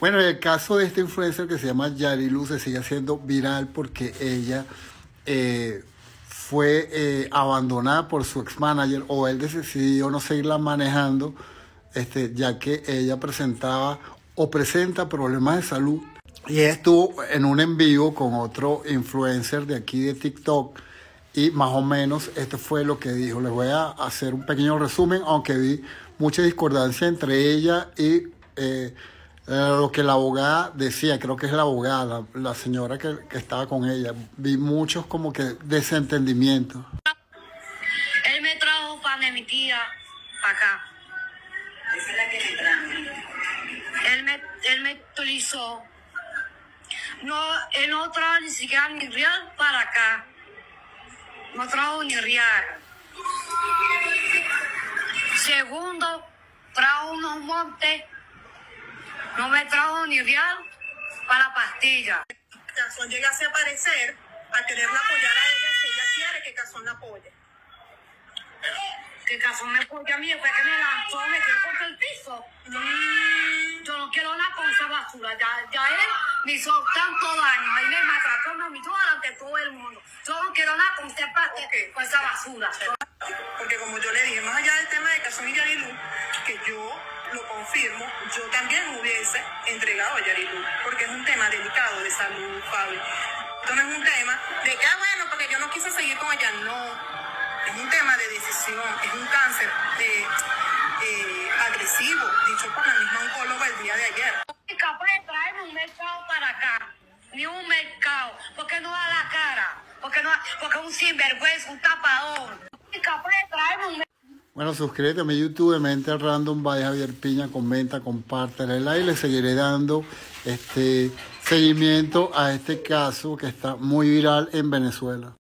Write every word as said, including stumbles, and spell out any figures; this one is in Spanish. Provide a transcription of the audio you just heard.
Bueno, el caso de esta influencer que se llama Yarilu se sigue haciendo viral porque ella eh, fue eh, abandonada por su ex manager, o él decidió no seguirla manejando, este, ya que ella presentaba o presenta problemas de salud. Y ella estuvo en un en vivo con otro influencer de aquí de TikTok y más o menos esto fue lo que dijo. Les voy a hacer un pequeño resumen, aunque vi mucha discordancia entre ella y eh, eh, lo que la abogada decía. Creo que es la abogada, la señora que, que estaba con ella. Vi muchos como que desentendimientos. Él me trajo para mi tía, para acá. Esa es la que me trajo. Él me, él me utilizó. No, él no trajo ni siquiera ni real para acá. No trajo ni real. Segundo, trajo unos montes. No me trajo ni real para la pastilla. Cazón llegase a aparecer a quererla apoyar a ella si ella quiere que Cazón la apoye. Que Cazón me apoya a mí, fue que me lanzó, me quedó contra el piso. Mm. Yo no quiero nada con esa basura. Ya, ya él me hizo tanto daño. Él me maltrató, me humilló delante de todo el mundo. Yo no quiero nada con, ese parte, okay. con esa basura. Porque como yo le dije, más allá del tema de Cazón y Yarilu, que yo lo confirmo, yo también hubiese entregado a Yarilu, porque es un tema delicado de salud, Fabi. Esto no es un tema de que, ah, bueno, porque yo no quise seguir con ella, no. Es un tema de decisión, es un cáncer de, eh, agresivo, dicho por la misma oncóloga el día de ayer. No soy capaz de traerme un mercado para acá, ni un mercado, porque no da la cara, porque no, porque es un sinvergüenza, un tapador. No soy capaz de traerme un mercado. Bueno, suscríbete a mi YouTube, Mente Random by Javier Piña, comenta, comparte el like, le seguiré dando este seguimiento a este caso que está muy viral en Venezuela.